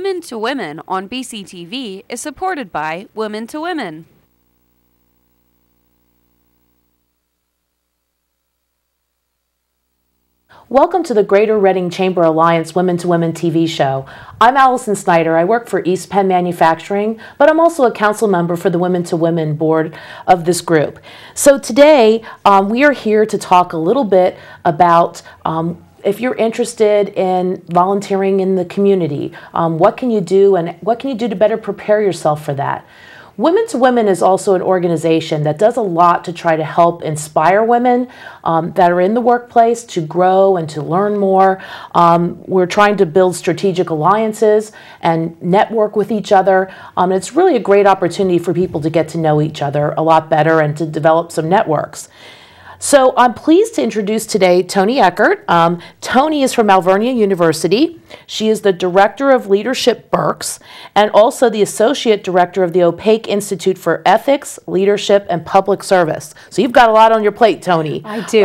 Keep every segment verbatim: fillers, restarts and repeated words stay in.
Women to Women on B C T V is supported by Women to Women. Welcome to the Greater Reading Chamber Alliance Women to Women T V show. I'm Alison Snyder. I work for East Penn Manufacturing, but I'm also a council member for the Women to Women board of this group. So today um, we are here to talk a little bit about um, if you're interested in volunteering in the community, um, what can you do and what can you do to better prepare yourself for that? Women to Women is also an organization that does a lot to try to help inspire women um, that are in the workplace to grow and to learn more. Um, we're trying to build strategic alliances and network with each other. Um, it's really a great opportunity for people to get to know each other a lot better and to develop some networks. So I'm pleased to introduce today Toni Eckert. Um, Toni is from Alvernia University. She is the Director of Leadership Berks and also the Associate Director of the Opaque Institute for Ethics, Leadership, and Public Service. So you've got a lot on your plate, Toni. I do.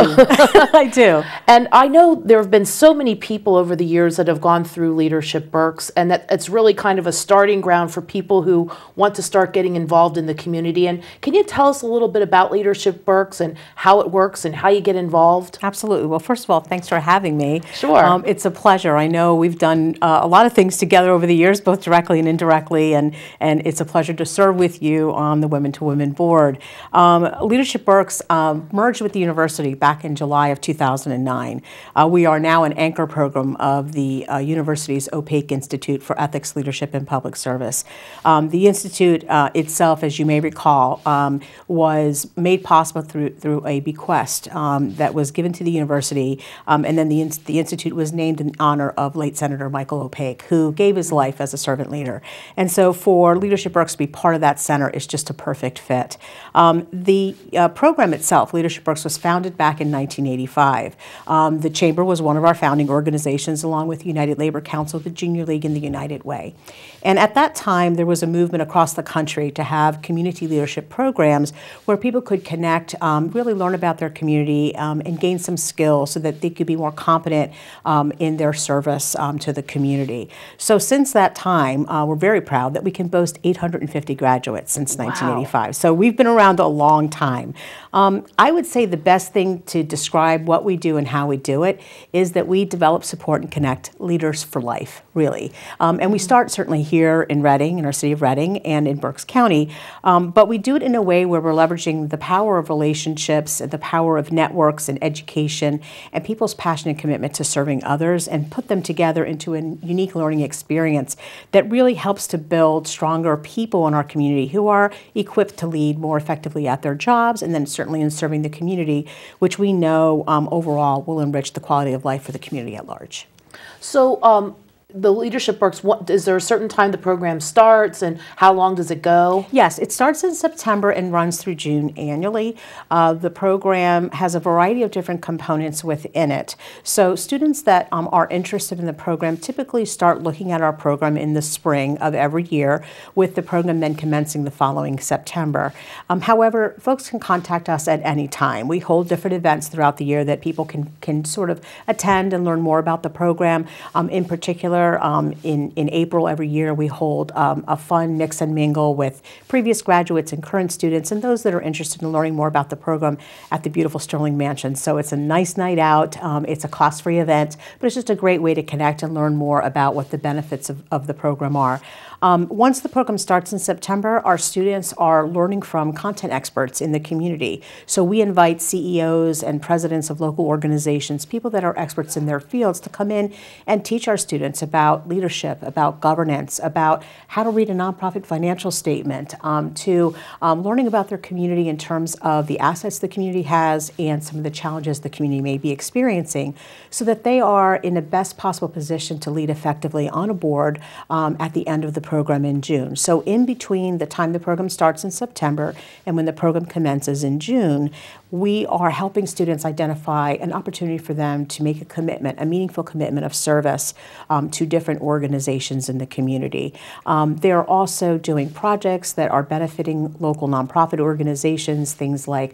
I do. And I know there have been so many people over the years that have gone through Leadership Berks, and that it's really kind of a starting ground for people who want to start getting involved in the community. And can you tell us a little bit about Leadership Berks and how it works and how you get involved? Absolutely. Well, first of all, thanks for having me. Sure. Um, it's a pleasure. I know we've done uh, a lot of things together over the years, both directly and indirectly, and, and it's a pleasure to serve with you on the Women to Women board. Um, Leadership Berks um, merged with the university back in July of two thousand nine. Uh, we are now an anchor program of the uh, university's Opaque Institute for Ethics, Leadership, and Public Service. Um, the institute uh, itself, as you may recall, um, was made possible through, through a bequest Um, that was given to the university, um, and then the, the institute was named in honor of late Senator Michael Opaque, who gave his life as a servant leader. And so for Leadership Berks to be part of that center is just a perfect fit. Um, the uh, program itself, Leadership Berks, was founded back in nineteen eighty-five. Um, the Chamber was one of our founding organizations, along with the United Labor Council, the Junior League, and the United Way. And at that time, there was a movement across the country to have community leadership programs where people could connect, um, really learn about their community, um, and gain some skills so that they could be more competent um, in their service um, to the community. So since that time, uh, we're very proud that we can boast eight hundred fifty graduates since Wow. nineteen eighty-five. So we've been around a long time. Um, I would say the best thing to describe what we do and how we do it is that we develop, support, and connect leaders for life, really. Um, and we start certainly here in Reading, in our city of Reading, and in Berks County, um, but we do it in a way where we're leveraging the power of relationships, the power of networks and education, and people's passion and commitment to serving others, and put them together into a unique learning experience that really helps to build stronger people in our community who are equipped to lead more effectively at their jobs, and then certainly in serving the community, which we know um, overall will enrich the quality of life for the community at large. So um, the Leadership Berks, what, is there a certain time the program starts, and how long does it go? Yes, it starts in September and runs through June annually. Uh, the program has a variety of different components within it. So students that um, are interested in the program typically start looking at our program in the spring of every year, with the program then commencing the following September. Um, however, folks can contact us at any time. We hold different events throughout the year that people can, can sort of attend and learn more about the program. Um, in particular, Um, in, in April every year, we hold um, a fun mix and mingle with previous graduates and current students and those that are interested in learning more about the program at the beautiful Sterling Mansion. So it's a nice night out. Um, it's a cost-free event, but it's just a great way to connect and learn more about what the benefits of, of the program are. Um, once the program starts in September, our students are learning from content experts in the community. So we invite C E Os and presidents of local organizations, people that are experts in their fields, to come in and teach our students about leadership, about governance, about how to read a nonprofit financial statement, um, to um, learning about their community in terms of the assets the community has and some of the challenges the community may be experiencing, so that they are in the best possible position to lead effectively on a board um, at the end of the program in June. So in between the time the program starts in September and when the program commences in June, we are helping students identify an opportunity for them to make a commitment, a meaningful commitment of service um, to different organizations in the community. Um, they're also doing projects that are benefiting local nonprofit organizations, things like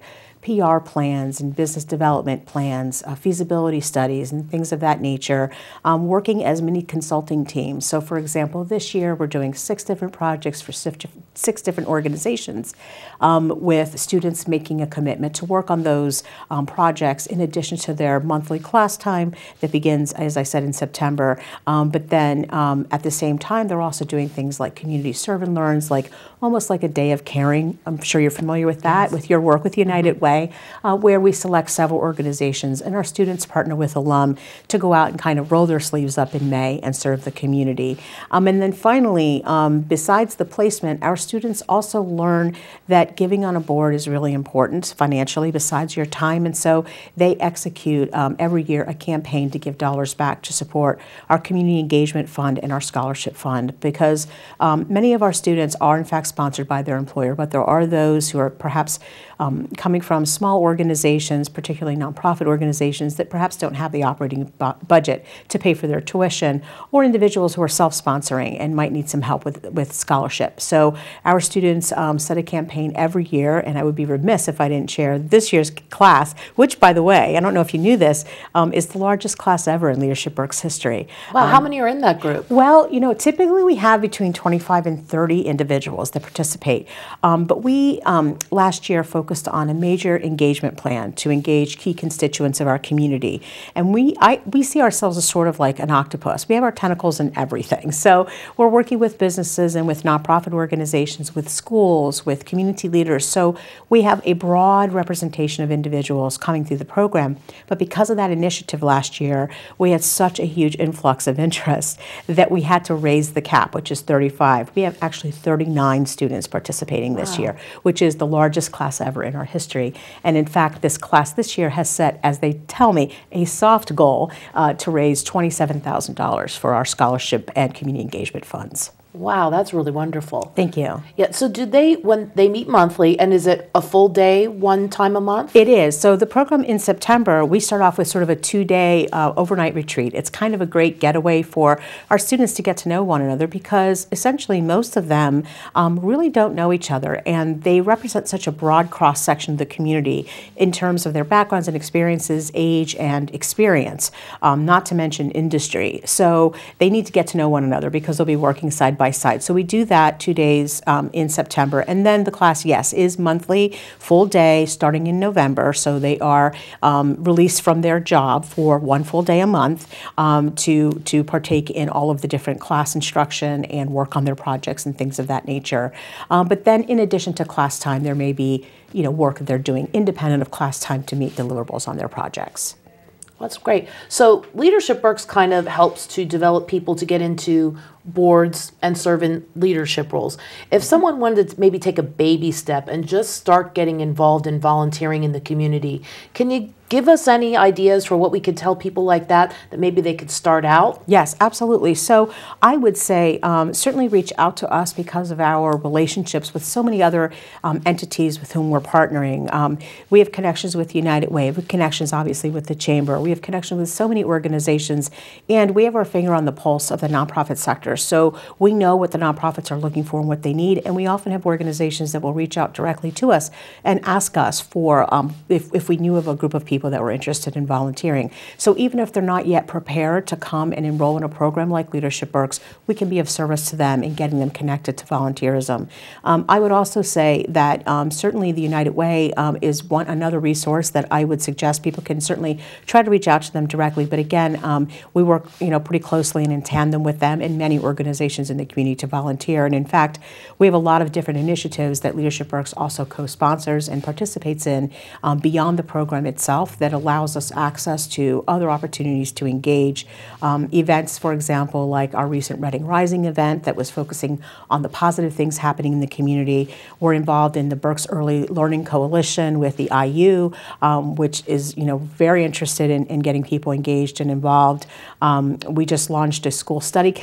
P R plans and business development plans, uh, feasibility studies and things of that nature, um, working as mini consulting teams. So for example, this year we're doing six different projects for six different organizations um, with students making a commitment to work on those um, projects in addition to their monthly class time that begins, as I said, in September. Um, but then um, at the same time, they're also doing things like community serve and learns, like almost like a day of caring. I'm sure you're familiar with that, yes, with your work with United Way, uh, where we select several organizations and our students partner with alum to go out and kind of roll their sleeves up in May and serve the community. Um, and then finally, um, besides the placement, our students also learn that giving on a board is really important financially besides your time, and so they execute um, every year a campaign to give dollars back to support our community engagement fund and our scholarship fund, because um, many of our students are in fact sponsored by their employer, but there are those who are perhaps um, coming from small organizations, particularly nonprofit organizations, that perhaps don't have the operating bu budget to pay for their tuition, or individuals who are self-sponsoring and might need some help with, with scholarship. So our students um, set a campaign every year, and I would be remiss if I didn't share this year's class, which, by the way, I don't know if you knew this, um, is the largest class ever in Leadership Berks history. Wow, um, how many are in that group? Well, you know, typically we have between twenty-five and thirty individuals that participate, um, but we um, last year focused on a major engagement plan to engage key constituents of our community. And we, I, we see ourselves as sort of like an octopus. We have our tentacles in everything. So we're working with businesses and with nonprofit organizations, with schools, with community leaders. So we have a broad representation of individuals coming through the program. But because of that initiative last year, we had such a huge influx of interest that we had to raise the cap, which is thirty-five. We have actually thirty-nine students participating this Wow. year, which is the largest class ever in our history. And in fact, this class this year has set, as they tell me, a soft goal uh, to raise twenty-seven thousand dollars for our scholarship and community engagement funds. Wow, that's really wonderful. Thank you. Yeah, so do they, when they meet monthly, and is it a full day, one time a month? It is. So the program in September, we start off with sort of a two-day uh, overnight retreat. It's kind of a great getaway for our students to get to know one another, because essentially most of them um, really don't know each other, and they represent such a broad cross-section of the community in terms of their backgrounds and experiences, age and experience, um, not to mention industry. So they need to get to know one another because they'll be working side by side. So we do that two days um, in September. And then the class, yes, is monthly, full day, starting in November. So they are um, released from their job for one full day a month um, to, to partake in all of the different class instruction and work on their projects and things of that nature. Um, but then in addition to class time, there may be you know, work that they're doing independent of class time to meet deliverables on their projects. That's great. So Leadership Berks kind of helps to develop people to get into boards and serve in leadership roles. If someone wanted to maybe take a baby step and just start getting involved in volunteering in the community, can you give us any ideas for what we could tell people like that, that maybe they could start out? Yes, absolutely. So I would say um, certainly reach out to us because of our relationships with so many other um, entities with whom we're partnering. Um, we have connections with United Way, we have connections obviously with the Chamber, we have connections with so many organizations, and we have our finger on the pulse of the nonprofit sector. So we know what the nonprofits are looking for and what they need, and we often have organizations that will reach out directly to us and ask us for um, if, if we knew of a group of people that were interested in volunteering. So even if they're not yet prepared to come and enroll in a program like Leadership Berks, we can be of service to them in getting them connected to volunteerism. Um, I would also say that um, certainly the United Way um, is one another resource that I would suggest people can certainly try to reach out to them directly. But again, um, we work you know pretty closely and in tandem with them and many organizations in the community to volunteer. And in fact, we have a lot of different initiatives that Leadership Berks also co-sponsors and participates in um, beyond the program itself, that allows us access to other opportunities to engage. Um, events, for example, like our recent Reading Rising event that was focusing on the positive things happening in the community. We're involved in the Berks Early Learning Coalition with the I U, um, which is you know very interested in, in getting people engaged and involved. Um, we just launched a school study council with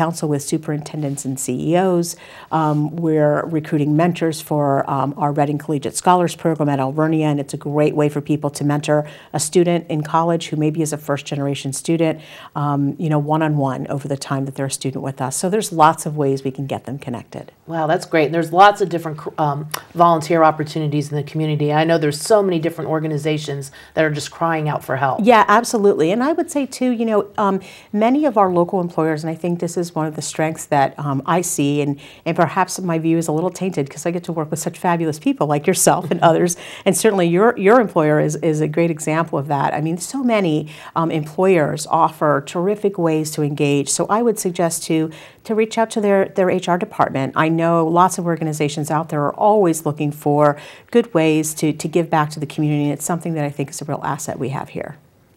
superintendents and C E Os. Um, we're recruiting mentors for um, our Reading Collegiate Scholars Program at Alvernia, and it's a great way for people to mentor a student in college who maybe is a first-generation student, um, you know, one-on-one over the time that they're a student with us. So there's lots of ways we can get them connected. Wow, that's great. And there's lots of different um, volunteer opportunities in the community. I know there's so many different organizations that are just crying out for help. Yeah, absolutely. And I would say, too, you know, um, many of our local employers, and I think this is one of the strengths that um, I see, and, and perhaps my view is a little tainted because I get to work with such fabulous people like yourself and others, and certainly your, your employer is, is a great example of that. I mean, so many um, employers offer terrific ways to engage. So I would suggest to, to reach out to their, their H R department. I know lots of organizations out there are always looking for good ways to, to give back to the community, and it's something that I think is a real asset we have here.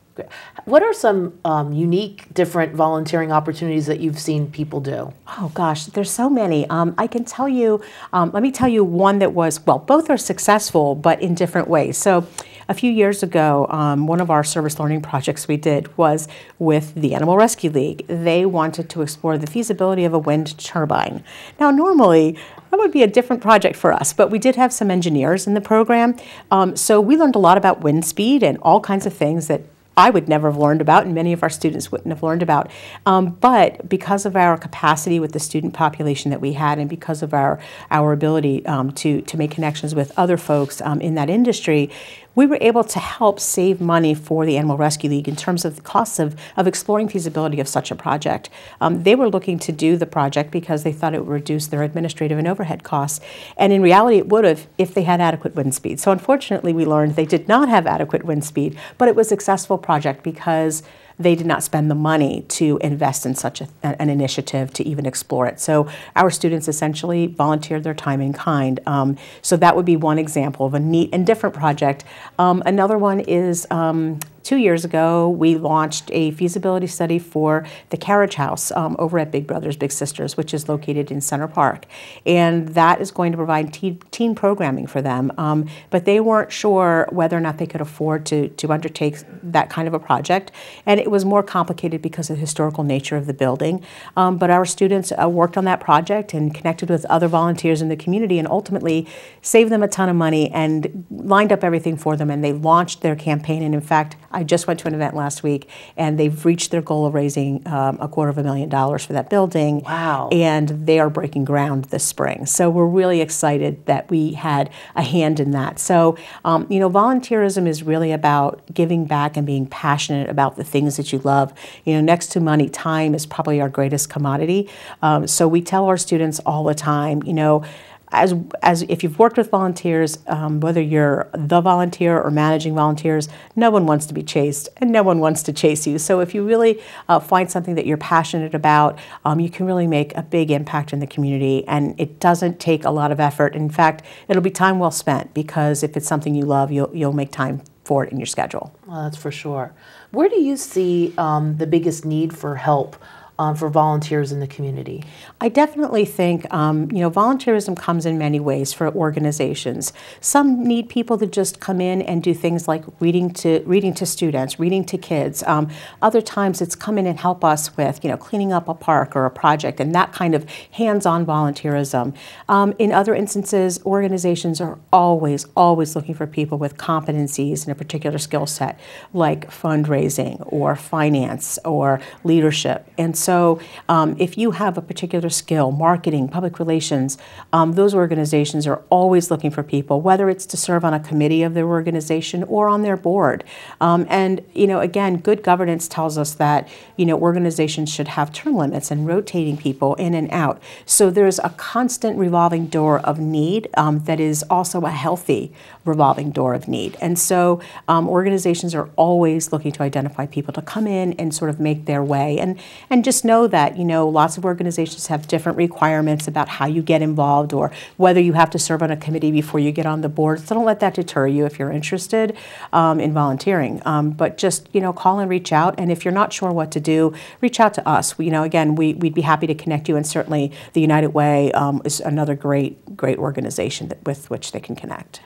What are some um, unique, different volunteering opportunities that you've seen people do? Oh gosh, there's so many. Um, I can tell you, um, let me tell you one that was, well, both are successful, but in different ways. So a few years ago, um, one of our service learning projects we did was with the Animal Rescue League. They wanted to explore the feasibility of a wind turbine. Now, normally, that would be a different project for us, but we did have some engineers in the program. Um, so we learned a lot about wind speed and all kinds of things that I would never have learned about, and many of our students wouldn't have learned about. Um, but because of our capacity with the student population that we had, and because of our, our ability um, to, to make connections with other folks um, in that industry, we were able to help save money for the Animal Rescue League in terms of the costs of, of exploring feasibility of such a project. Um, they were looking to do the project because they thought it would reduce their administrative and overhead costs. And in reality, it would have if they had adequate wind speed. So unfortunately, we learned they did not have adequate wind speed, but it was a successful project because they did not spend the money to invest in such a, an initiative to even explore it. So our students essentially volunteered their time in kind. Um, so that would be one example of a neat and different project. Um, another one is um, two years ago, we launched a feasibility study for the Carriage House um, over at Big Brothers Big Sisters, which is located in Center Park. And that is going to provide teen, teen programming for them. Um, but they weren't sure whether or not they could afford to, to undertake that kind of a project. And it was more complicated because of the historical nature of the building. Um, but our students uh, worked on that project and connected with other volunteers in the community and ultimately saved them a ton of money and lined up everything for them. And they launched their campaign. And in fact, I just went to an event last week, and they've reached their goal of raising um, a quarter of a million dollars for that building. Wow. And they are breaking ground this spring. So we're really excited that we had a hand in that. So, um, you know, volunteerism is really about giving back and being passionate about the things that you love. You know, next to money, time is probably our greatest commodity. Um, so we tell our students all the time, you know, As, as if you've worked with volunteers, um, whether you're the volunteer or managing volunteers, no one wants to be chased and no one wants to chase you. So if you really uh, find something that you're passionate about, um, you can really make a big impact in the community, and it doesn't take a lot of effort. In fact, it'll be time well spent, because if it's something you love, you'll, you'll make time for it in your schedule. Well, that's for sure. Where do you see um, the biggest need for help Um, for volunteers in the community? I definitely think, um, you know, volunteerism comes in many ways for organizations. Some need people to just come in and do things like reading to reading to students, reading to kids. Um, other times it's come in and help us with, you know, cleaning up a park or a project, and that kind of hands-on volunteerism. Um, in other instances, organizations are always, always looking for people with competencies in a particular skill set, like fundraising or finance or leadership. And so So um, if you have a particular skill, marketing, public relations, um, those organizations are always looking for people, whether it's to serve on a committee of their organization or on their board. Um, and, you know, again, good governance tells us that, you know, organizations should have term limits and rotating people in and out. So there's a constant revolving door of need um, that is also a healthy revolving door of need. And so um, organizations are always looking to identify people to come in and sort of make their way. And, and just know that, you know, lots of organizations have different requirements about how you get involved or whether you have to serve on a committee before you get on the board. So don't let that deter you if you're interested um, in volunteering. Um, but just, you know, call and reach out. And if you're not sure what to do, reach out to us. We, you know, again, we, we'd be happy to connect you. And certainly the United Way um, is another great, great organization that, with which they can connect. Right,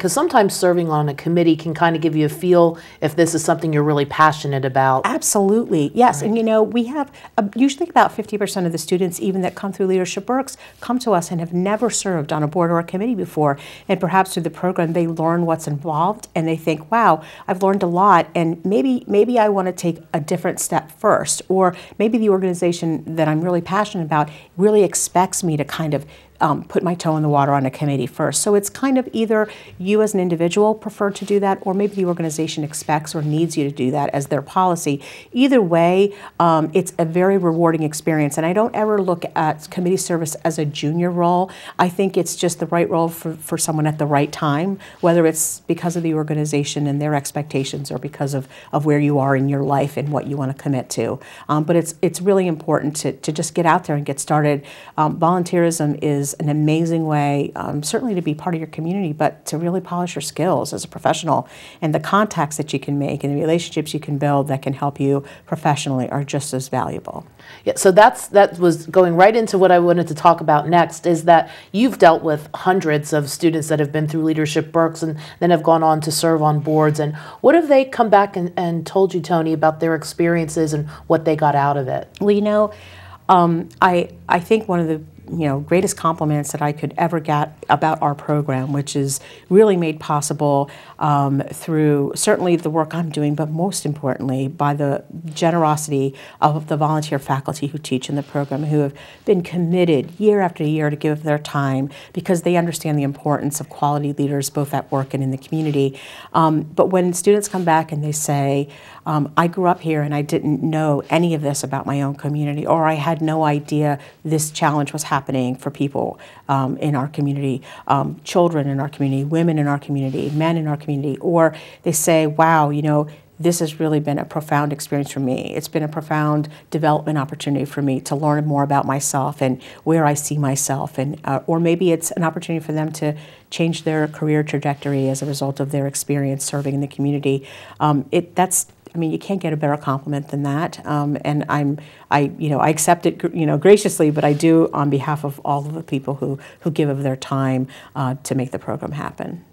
because sometimes serving on a committee can kind of give you a feel if this is something you're really passionate about. Absolutely, yes. Right. And you know, we have uh, usually about fifty percent of the students, even that come through Leadership Berks, come to us and have never served on a board or a committee before. And perhaps through the program, they learn what's involved, and they think, "Wow, I've learned a lot, and maybe maybe I want to take a different step first, or maybe the organization that I'm really passionate about really expects me to kind of Um, put my toe in the water on a committee first." So it's kind of either you as an individual prefer to do that, or maybe the organization expects or needs you to do that as their policy. Either way, um, it's a very rewarding experience, and I don't ever look at committee service as a junior role. I think it's just the right role for, for someone at the right time, whether it's because of the organization and their expectations or because of, of where you are in your life and what you want to commit to. Um, but it's, it's really important to, to just get out there and get started. Um, volunteerism is an amazing way, um, certainly to be part of your community, but to really polish your skills as a professional. And the contacts that you can make and the relationships you can build that can help you professionally are just as valuable. Yeah, so that's that was going right into what I wanted to talk about next, is that you've dealt with hundreds of students that have been through Leadership Berks and then have gone on to serve on boards. And what have they come back and, and told you, Toni, about their experiences and what they got out of it? Well, you know, um, I, I think one of the you know, greatest compliments that I could ever get about our program, which is really made possible um, through certainly the work I'm doing, but most importantly by the generosity of the volunteer faculty who teach in the program, who have been committed year after year to give their time because they understand the importance of quality leaders both at work and in the community. Um, but when students come back and they say, um, I grew up here and I didn't know any of this about my own community, or I had no idea this challenge was happening for people um, in our community, um, children in our community, women in our community, men in our community, or they say, wow, you know, this has really been a profound experience for me. It's been a profound development opportunity for me to learn more about myself and where I see myself, and uh, or maybe it's an opportunity for them to change their career trajectory as a result of their experience serving in the community. Um, it that's I mean, you can't get a better compliment than that, um, and I'm, I, you know, I accept it, you know, graciously, but I do on behalf of all of the people who who give of their time uh, to make the program happen.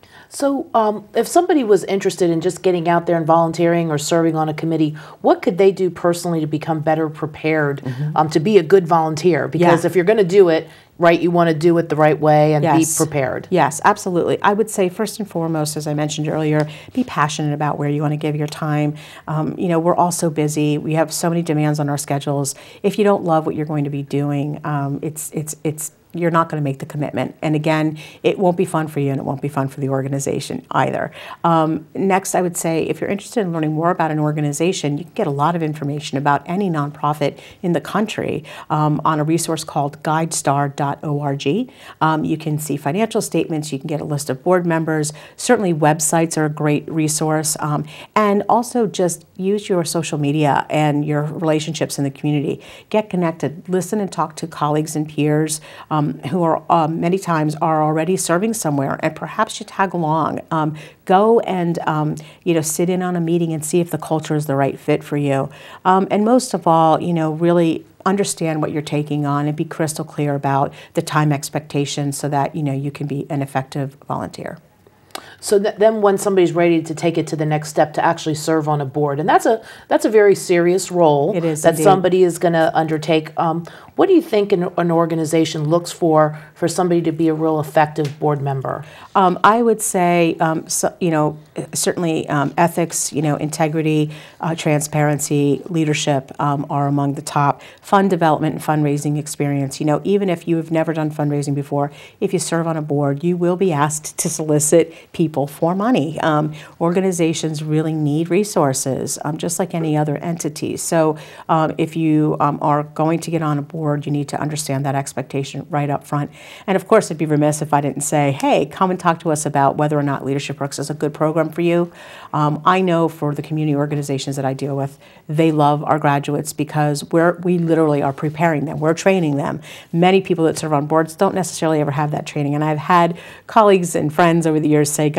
So, um, if somebody was interested in just getting out there and volunteering or serving on a committee, what could they do personally to become better prepared mm-hmm. um, to be a good volunteer? Because yeah. if you're going to do it, right, you want to do it the right way and yes. be prepared. Yes, absolutely. I would say first and foremost, as I mentioned earlier, be passionate about where you want to give your time. Um, you know, we're all so busy. We have so many demands on our schedules. If you don't love what you're going to be doing, um, it's it's it's you're not going to make the commitment. And again, it won't be fun for you and it won't be fun for the organization either. Um, next, I would say if you're interested in learning more about an organization, you can get a lot of information about any nonprofit in the country um, on a resource called guidestar dot org. Um, you can see financial statements, you can get a list of board members, certainly websites are a great resource, um, and also just use your social media and your relationships in the community. Get connected, listen and talk to colleagues and peers um, Um, who are um, many times are already serving somewhere, and perhaps you tag along. Um, go and um, you know sit in on a meeting and see if the culture is the right fit for you. Um, and most of all, you know, really understand what you're taking on and be crystal clear about the time expectations so that you know you can be an effective volunteer. So that then when somebody's ready to take it to the next step to actually serve on a board, and that's a that's a very serious role it is that indeed. somebody is going to undertake. Um, what do you think an, an organization looks for for somebody to be a real effective board member? Um, I would say, um, so, you know, certainly um, ethics, you know, integrity, uh, transparency, leadership um, are among the top. Fund development and fundraising experience. You know, even if you have never done fundraising before, if you serve on a board, you will be asked to solicit people for money. Um, organizations really need resources, um, just like any other entity. So um, if you um, are going to get on a board, you need to understand that expectation right up front. And of course, I'd be remiss if I didn't say, hey, come and talk to us about whether or not Leadership Berks is a good program for you. Um, I know for the community organizations that I deal with, they love our graduates because we're, we literally are preparing them. We're training them. Many people that serve on boards don't necessarily ever have that training. And I've had colleagues and friends over the years say,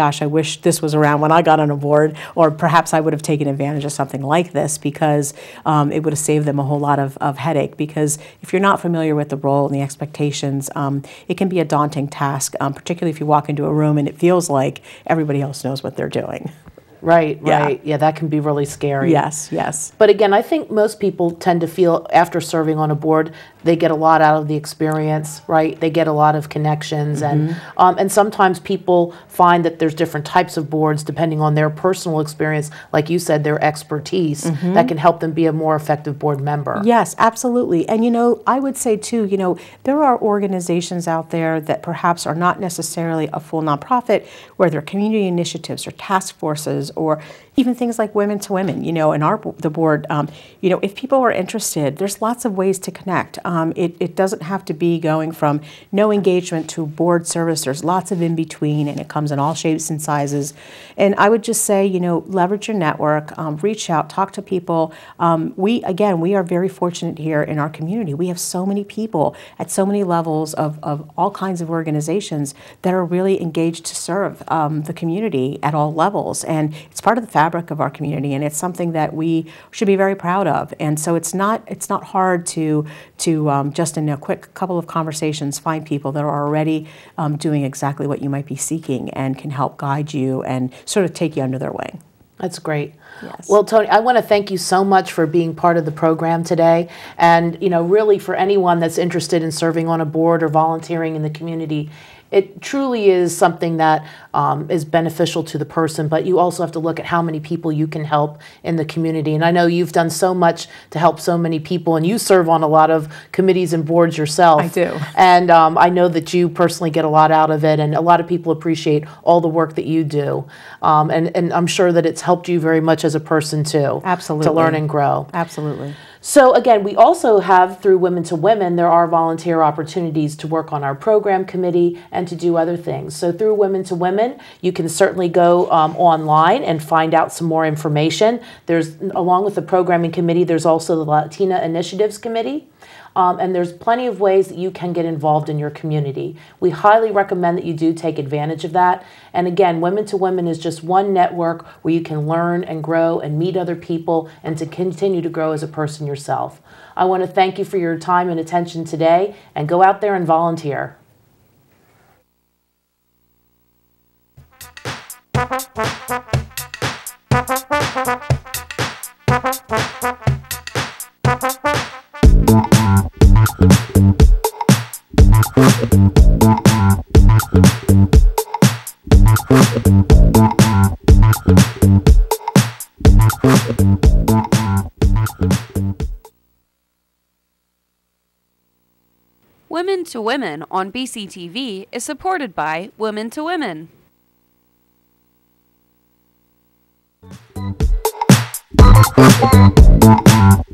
gosh, I wish this was around when I got on a board, or perhaps I would have taken advantage of something like this, because um, it would have saved them a whole lot of, of headache. Because if you're not familiar with the role and the expectations, um, it can be a daunting task, um, particularly if you walk into a room and it feels like everybody else knows what they're doing. Right, Yeah. right. Yeah, that can be really scary. Yes, yes. But again, I think most people tend to feel after serving on a board, they get a lot out of the experience, right? They get a lot of connections, Mm-hmm. and um, and sometimes people find that there's different types of boards depending on their personal experience, like you said, their expertise, Mm-hmm. that can help them be a more effective board member. Yes, absolutely. And you know, I would say too, you know, there are organizations out there that perhaps are not necessarily a full nonprofit, where they're community initiatives or task forces, or even things like Women to Women, you know, in our the board, um, you know, if people are interested, there's lots of ways to connect. Um, it, it doesn't have to be going from no engagement to board service. There's lots of in between, and it comes in all shapes and sizes. And I would just say, you know, leverage your network, um, reach out, talk to people. Um, we, again, we are very fortunate here in our community. We have so many people at so many levels of, of all kinds of organizations that are really engaged to serve um, the community at all levels. And it's part of the fabric of our community, and it's something that we should be very proud of. And so it's not it's not hard to to um, just in a quick couple of conversations find people that are already um, doing exactly what you might be seeking and can help guide you and sort of take you under their wing. That's great. Yes. Well, Toni, I want to thank you so much for being part of the program today. And, you know, really for anyone that's interested in serving on a board or volunteering in the community, it truly is something that um, is beneficial to the person, but you also have to look at how many people you can help in the community. And I know you've done so much to help so many people, and you serve on a lot of committees and boards yourself. I do. And um, I know that you personally get a lot out of it, and a lot of people appreciate all the work that you do. Um, and, and I'm sure that it's helped you very much as a person too. Absolutely. To learn and grow. Absolutely. So again, we also have, through Women to Women, there are volunteer opportunities to work on our program committee and to do other things. So through Women to Women, you can certainly go um, online and find out some more information. There's, along with the programming committee, there's also the Latina Initiatives Committee. Um, and there's plenty of ways that you can get involved in your community. We highly recommend that you do take advantage of that. And again, Women to Women is just one network where you can learn and grow and meet other people and to continue to grow as a person yourself. I want to thank you for your time and attention today, and go out there and volunteer. Women to Women on B C T V is supported by Women to Women. Thank you.